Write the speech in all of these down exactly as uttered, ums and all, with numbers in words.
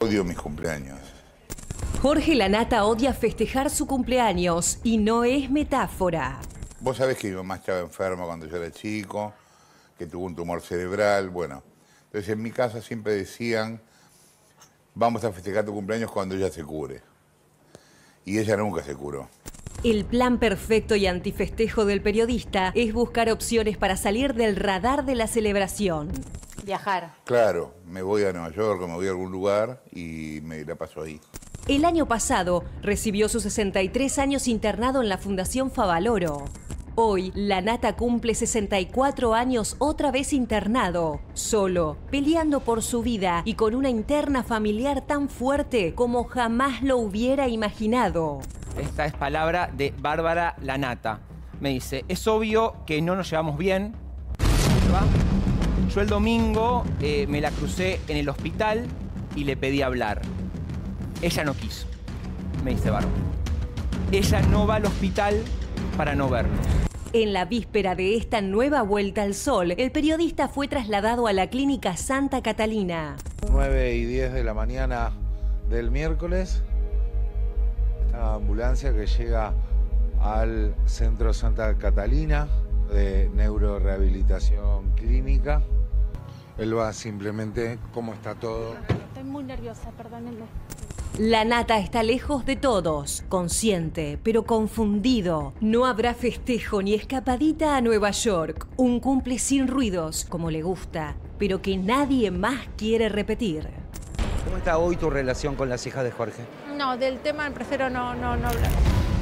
Odio mis cumpleaños. Jorge Lanata odia festejar su cumpleaños y no es metáfora. Vos sabés que mi mamá estaba enferma cuando yo era chico, que tuvo un tumor cerebral, bueno. Entonces en mi casa siempre decían, vamos a festejar tu cumpleaños cuando ella se cure. Y ella nunca se curó. El plan perfecto y antifestejo del periodista es buscar opciones para salir del radar de la celebración. Viajar. Claro, me voy a Nueva York o me voy a algún lugar y me la paso ahí. El año pasado recibió sus sesenta y tres años internado en la Fundación Favaloro. Hoy, Lanata cumple sesenta y cuatro años otra vez internado, solo, peleando por su vida y con una interna familiar tan fuerte como jamás lo hubiera imaginado. Esta es palabra de Bárbara Lanata. Me dice, es obvio que no nos llevamos bien. Yo el domingo eh, me la crucé en el hospital y le pedí hablar. Ella no quiso, me dice Bárbara. Ella no va al hospital para no verme. En la víspera de esta nueva vuelta al sol, el periodista fue trasladado a la clínica Santa Catalina. nueve y diez de la mañana del miércoles, esta ambulancia que llega al Centro Santa Catalina de Neurorehabilitación Clínica. Elba, simplemente, ¿cómo está todo? Estoy muy nerviosa, perdónenme. Lanata está lejos de todos, consciente, pero confundido. No habrá festejo ni escapadita a Nueva York. Un cumple sin ruidos, como le gusta, pero que nadie más quiere repetir. ¿Cómo está hoy tu relación con las hijas de Jorge? No, del tema prefiero no, no, no hablar.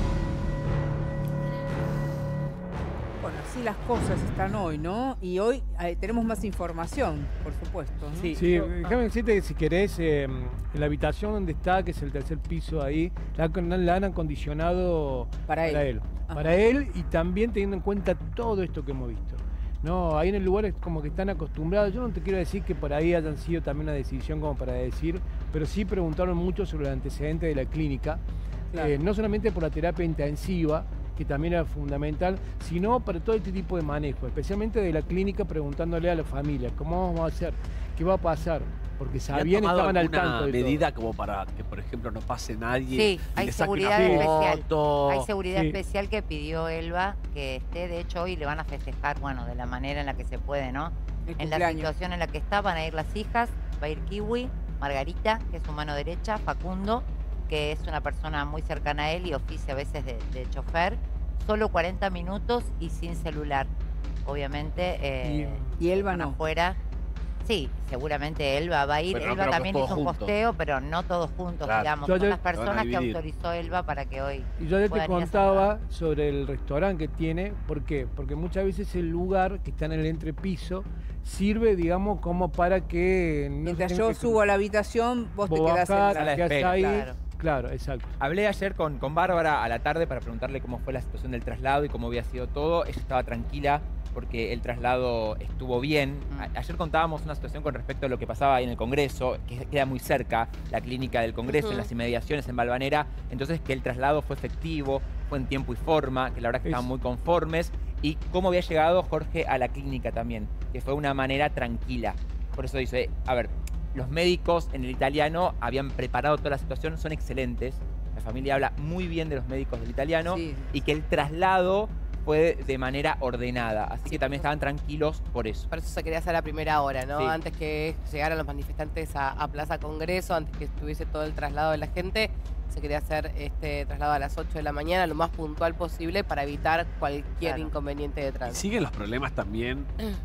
Bueno, así las cosas están hoy, ¿no? Y hoy eh, tenemos más información, por supuesto, ¿no? Sí, sí, déjame decirte que si querés, eh, en la habitación donde está, que es el tercer piso ahí, la, la han acondicionado para él. Para él, para él y también teniendo en cuenta todo esto que hemos visto. No, ahí en el lugar es como que están acostumbrados. Yo no te quiero decir que por ahí hayan sido también una decisión como para decir, pero sí preguntaron mucho sobre el antecedente de la clínica, claro. eh, no solamente por la terapia intensiva, que también era fundamental, sino para todo este tipo de manejo, especialmente de la clínica, preguntándole a la familia, ¿cómo vamos a hacer? ¿Qué va a pasar? Porque sabían, estaban al tanto de medida todo. Como para que, por ejemplo, no pase nadie? Sí, hay seguridad especial. Hay seguridad sí. especial que pidió Elba que esté. De hecho, hoy le van a festejar, bueno, de la manera en la que se puede, ¿no? En la situación en la que está, van a ir las hijas, va a ir Kiwi, Margarita, que es su mano derecha, Facundo, que es una persona muy cercana a él y oficia a veces de, de chofer. Solo cuarenta minutos y sin celular. Obviamente. Eh, y, y Elba no. Afuera. Sí, seguramente Elba va a ir. Pero Elba no, también hizo un juntos. posteo, pero no todos juntos, Claro. digamos. Yo, Son yo, las personas que autorizó Elba para que hoy. Y yo ya te puedan ir a contaba saludar. sobre el restaurante que tiene. ¿Por qué? Porque muchas veces el lugar que está en el entrepiso sirve, digamos, como para que... No Mientras se yo que... subo a la habitación, vos, vos te quedás acá, en la... te quedás espera. ahí. Claro. Claro, exacto. Hablé ayer con, con Bárbara a la tarde para preguntarle cómo fue la situación del traslado y cómo había sido todo. Ella estaba tranquila porque el traslado estuvo bien. A, ayer contábamos una situación con respecto a lo que pasaba ahí en el Congreso, que queda muy cerca, la clínica del Congreso, uh-huh. en las inmediaciones en Balvanera. Entonces, que el traslado fue efectivo, fue en tiempo y forma, que la verdad que estaban muy conformes. Y cómo había llegado Jorge a la clínica también, que fue una manera tranquila. Por eso dice, a ver... Los médicos en el italiano habían preparado toda la situación, son excelentes. La familia habla muy bien de los médicos del italiano sí. y que el traslado fue de manera ordenada. Así sí, que también estaban tranquilos por eso. Por eso se quería hacer a primera hora, ¿no? Sí. Antes que llegaran los manifestantes a, a Plaza Congreso, antes que estuviese todo el traslado de la gente, se quería hacer este traslado a las ocho de la mañana, lo más puntual posible para evitar cualquier claro. inconveniente de tránsito. Y siguen los problemas también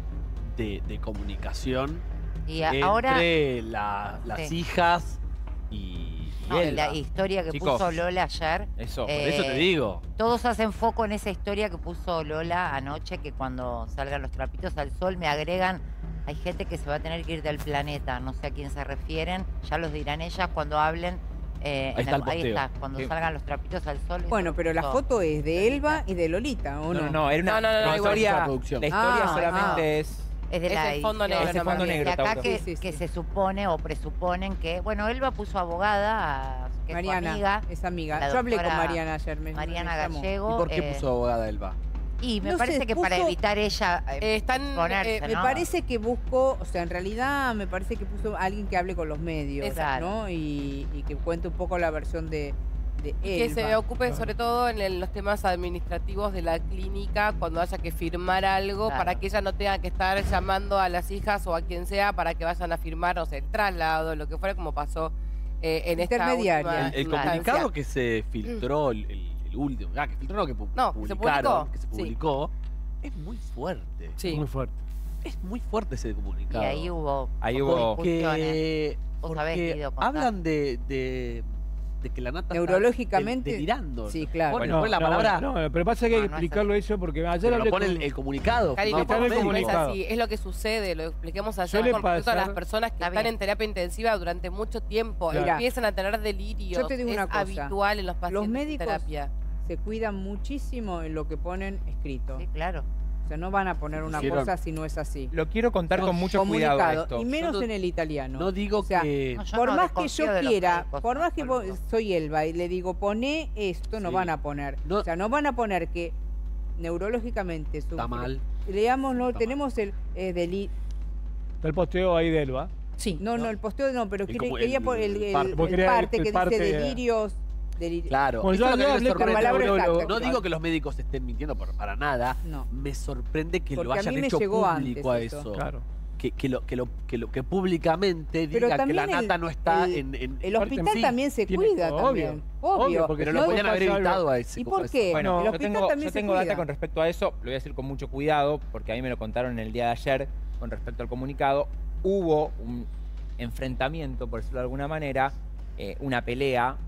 de, de comunicación. Y entre ahora, la, las sí. hijas y, y no, Elba. La historia que Chicos, puso Lola ayer. Eso, eh, por eso te digo. Todos hacen foco en esa historia que puso Lola anoche, que cuando salgan los trapitos al sol me agregan, hay gente que se va a tener que ir del planeta, no sé a quién se refieren, ya los dirán ellas cuando hablen. Eh, ahí, está el, el ahí está, cuando sí. salgan los trapitos al sol. Bueno, pero la foto es de Elba y de Lolita, ¿o no? No, no, no, era una, no, no, no, la, historia, la historia ah, solamente ah. es... Es de es la el fondo negro. Ese fondo negro, de acá que, sí, sí, que sí. se supone o presuponen que... Bueno, Elba puso abogada, que Mariana, es su amiga. es amiga. Yo hablé con Mariana ayer. Me, Mariana me Gallego. ¿Y por qué eh, puso abogada Elba? Y me No parece sé, que para puso- evitar ella eh, Eh, están, ponerse, eh, Me ¿no? parece que buscó, o sea, en realidad me parece que puso a alguien que hable con los medios, Exacto. ¿no? Y, y que cuente un poco la versión de, de Y que se Elba. ocupe sobre todo en el- los temas administrativos de la clínica cuando haya que firmar algo Claro. para que ella no tenga que estar llamando a las hijas o a quien sea para que vayan a firmar, o sea, el traslado, lo que fuera, como pasó eh, en esta Intermediaria. última El, el instancia. comunicado que se filtró, el, el- el último, ah, que filtró, no, que pu- No, que se publicaron, publicó. que se Sí. publicó, es muy fuerte. Sí. Muy fuerte. Es muy fuerte ese Y comunicado. ahí hubo Ahí hubo- discusiones. Porque, Vos sabés, porque Guido, contá. hablan de, de, de que la nata Neurológicamente, está delirando. sí, claro. Pone, No, pone la no, palabra, no, pero pasa que hay No, que no es explicarlo eso porque ayer pero hablé lo pone con... el, el comunicado. Cari, firmado no está en por el podemos médicos. pensar comunicado. así, es lo que sucede, lo explicamos ayer Suele con respecto a las pasar- personas que Está están bien. en terapia intensiva durante mucho tiempo, Claro. empiezan a tener delirios, Yo te digo es una cosa, habitual en los pacientes los médicos en terapia. se cuidan muchísimo en lo que ponen escrito. Sí, claro. O sea, no van a poner una Hicieron- cosa si no es así. Lo quiero contar No, con mucho cuidado Comunicado, esto. y menos Yo no- en el italiano. No digo O sea, que... No, yo por no más que desconfío yo de los quiera, médicos, por más que por vos- favor. soy Elba y le digo, pone esto, no Sí. van a poner. No- O sea, no van a poner que neurológicamente sufre. Está mal. Leámoslo, Está tenemos el eh, deli- Está el posteo ahí de Elba. Sí. No, no, el posteo no, pero El quiere- como- quería el- por el, el el- parte. el Vos querías parte el que parte, dice eh, delirios. delirios. Claro. Bueno, Eso yo- es lo que yo a mí me hablé con sorprende. la palabra No, exacta. no digo que los médicos estén mintiendo por- para nada. No. Me sorprende que Porque lo a hayan mí me hecho llegó público a antes eso. eso. Claro. Que, que, lo, que, lo, que, lo, que públicamente Pero diga que la también el- nata no está el- en, en- El hospital Sí, también se tiene- cuida obvio, también. Obvio. obvio, porque Pero no lo podían haber pasa algo. evitado a ese. ¿Y por a qué? eso. Bueno, el yo hospital tengo, también yo se tengo cuida. data con respecto a eso, lo voy a decir con mucho cuidado, porque a mí me lo contaron el día de ayer con respecto al comunicado. Hubo un enfrentamiento, por decirlo de alguna manera, eh, una pelea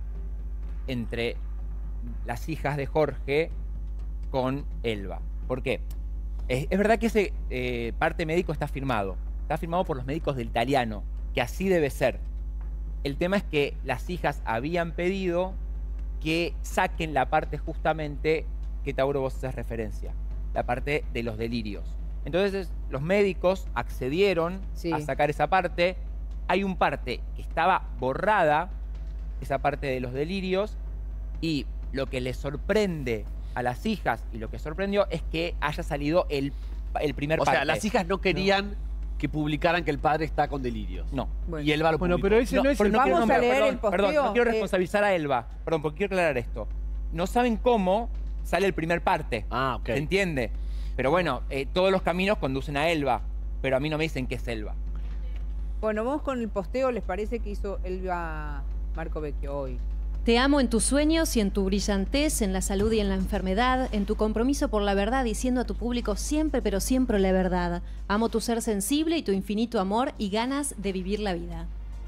entre las hijas de Jorge con Elba. ¿Por qué? Es, es verdad que ese eh, parte médico está firmado. Está firmado por los médicos del italiano, que así debe ser. El tema es que las hijas habían pedido que saquen la parte justamente que Tauro vos haces referencia, la parte de los delirios. Entonces los médicos accedieron Sí. a sacar esa parte. Hay un parte que estaba borrada, esa parte de los delirios, y lo que les sorprende a las hijas y lo que sorprendió es que haya salido el, el primer O parte. sea, las hijas no querían que publicaran que el padre está con delirios. No. Bueno. Y Elba lo Bueno, publicó. pero ese no, es pero el... no quiero Vamos a nombrar- leer perdón, el posteo, Perdón, no quiero eh. responsabilizar a Elba. Perdón, porque quiero aclarar esto. No saben cómo sale el primer parte. Ah, ok. ¿Se entiende? Pero bueno, eh, todos los caminos conducen a Elba. Pero a mí no me dicen que es Elba. Bueno, vamos con el posteo, ¿les parece que hizo Elba Marco Vecchio hoy? Te amo en tus sueños y en tu brillantez, en la salud y en la enfermedad, en tu compromiso por la verdad, diciendo a tu público siempre, pero siempre la verdad. Amo tu ser sensible y tu infinito amor y ganas de vivir la vida.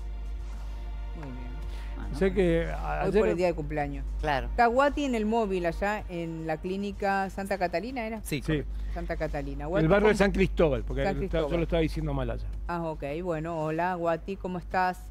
Muy bien. Sé que Hoy ayer... por el día de cumpleaños. Claro. Está Guati en el móvil allá en la clínica Santa Catalina, ¿era? Sí, Sí, Santa Catalina. Guati, el barrio de ¿cómo- San Cristóbal, porque San está- Cristóbal. yo lo estaba diciendo mal allá. Ah, ok. Bueno, hola Guati, ¿cómo estás?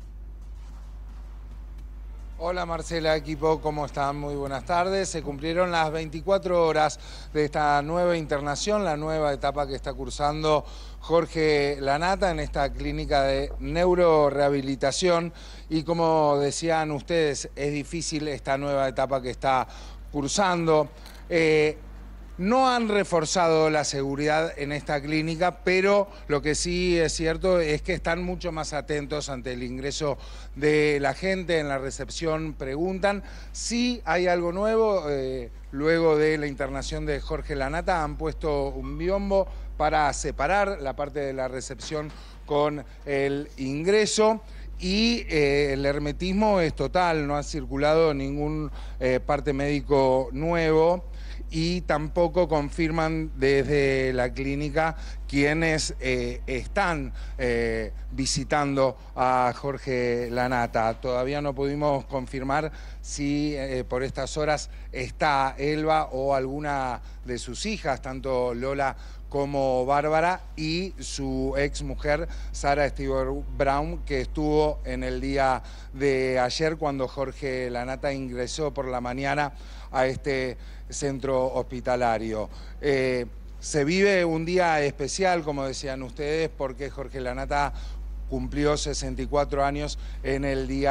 Hola Marcela, equipo, ¿cómo están? Muy buenas tardes. Se cumplieron las veinticuatro horas de esta nueva internación, la nueva etapa que está cursando Jorge Lanata en esta clínica de neurorehabilitación. Y como decían ustedes, es difícil esta nueva etapa que está cursando. Eh, No han reforzado la seguridad en esta clínica, pero lo que sí es cierto es que están mucho más atentos ante el ingreso de la gente. En la recepción preguntan. Sí hay algo nuevo. Eh, luego de la internación de Jorge Lanata han puesto un biombo para separar la parte de la recepción con el ingreso. Y eh, el hermetismo es total, no ha circulado ningún eh, parte médico nuevo. Y tampoco confirman desde la clínica quienes eh, están eh, visitando a Jorge Lanata. Todavía no pudimos confirmar si eh, por estas horas está Elba o alguna de sus hijas, tanto Lola como Bárbara, y su ex mujer Sara Stewart Brown, que estuvo en el día de ayer cuando Jorge Lanata ingresó por la mañana a este centro hospitalario. Eh, se vive un día especial, como decían ustedes, porque Jorge Lanata cumplió sesenta y cuatro años en el día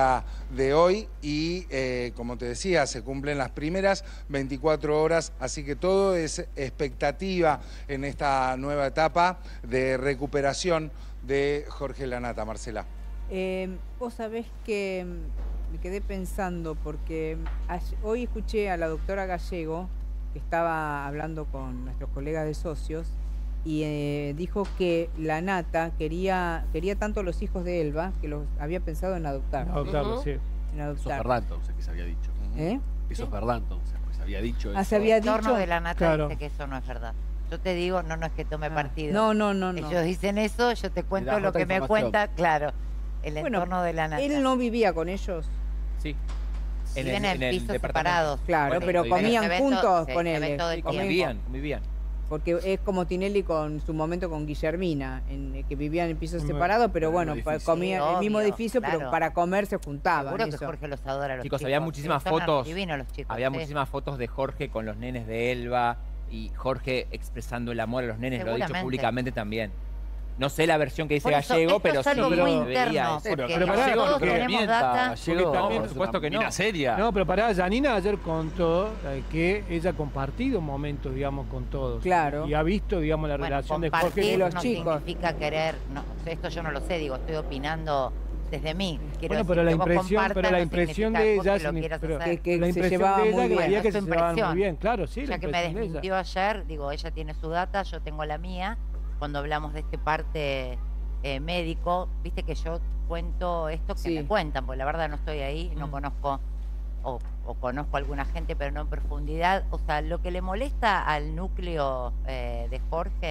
de hoy y, eh, como te decía, se cumplen las primeras veinticuatro horas, así que todo es expectativa en esta nueva etapa de recuperación de Jorge Lanata, Marcela. Eh, vos sabés que me quedé pensando porque hoy escuché a la doctora Gallego, que estaba hablando con nuestros colegas de socios, y eh, dijo que Lanata quería quería tanto a los hijos de Elba que los había pensado en adoptar. Adoptarlos, uh-huh. sí. En adoptar. Eso es verdad entonces que se había dicho. ¿Eh? Eso es verdad entonces, pues se había dicho ah, eso. se había El dicho. entorno de Lanata claro. dice que eso no es verdad. Yo te digo, no, no es que tome ah, partido. No, no, no, no. Ellos dicen eso, yo te cuento lo que me cuenta, claro, el bueno, entorno de Lanata. ¿Él no vivía con ellos? Sí. Viven en, en pisos separados. Claro, bueno, pero comían evento, juntos sí, con él. Sí, convivían, convivían. Porque es como Tinelli con su momento con Guillermina, en, que vivían en pisos separados, pero bueno, comían en el mismo edificio, claro. pero para comer se juntaban. Seguro que eso. Jorge los adora a los chicos. chicos. Había muchísimas fotos. Divinos los chicos, había sí. muchísimas fotos de Jorge con los nenes de Elba y Jorge expresando el amor a los nenes, lo ha dicho públicamente también. No sé la versión que dice eso, Gallego, pero sí lo veía interno, eso. Pero, pero pará, todos porque, tenemos data. Gallego, también, por supuesto que no. Seria. No, pero pará, Janina ayer contó eh, que ella ha compartido momentos, digamos, con todos. Claro. Y ha visto, digamos, la Bueno, relación de Jorge y con los chicos. No significa querer, no, esto yo no lo sé, digo, estoy opinando desde mí. Quiero bueno, decir, pero la que vos impresión, pero la no impresión significa de vos ella que lo signi- quieras pero hacer. Que- que la se impresión llevaban de ella muy que bien. veía que Es se tu llevaban muy impresión. bien, claro, sí. la Ya que me impresión de ella. desmintió ayer, digo, ella tiene su data, yo tengo la mía. Cuando hablamos de este parte eh, médico, viste que yo cuento esto que Sí. me cuentan, porque la verdad no estoy ahí, no Mm. conozco, o, o conozco a alguna gente, pero no en profundidad. O sea, lo que le molesta al núcleo eh, de Jorge,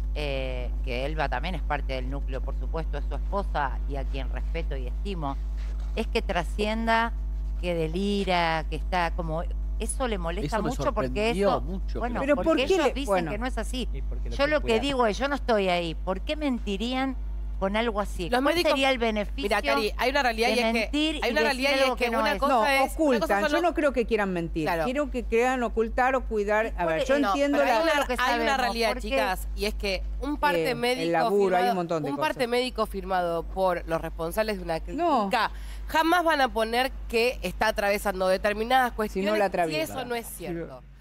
eh, que Elba también es parte del núcleo, por supuesto, es su esposa y a quien respeto y estimo, es que trascienda, que delira, que está como... Eso le molesta Eso me mucho porque sorprendió eso... mucho, bueno, pero porque ¿por qué ellos le- dicen bueno. que no es así. Sí, porque lo Yo quieren lo que cuidar. digo es, yo no estoy ahí. ¿Por qué mentirían con algo así? Los ¿Cuál médicos- sería el beneficio? Mira, Cari, hay una realidad de y es mentir que hay y una decir realidad y algo es que que no una es? cosa No, es una ocultan. cosa son Yo los- no creo que quieran mentir. Claro. Quiero que crean ocultar o cuidar. A ver, yo No, entiendo pero la... hay una, lo que hay una sabemos, realidad, porque- chicas, y es que un parte Eh, el médico laburo, hay firmado, un montón de parte cosas. médico firmado por los responsables de una No. clínica jamás van a poner que está atravesando determinadas cuestiones la si atraviesa. eso no es cierto.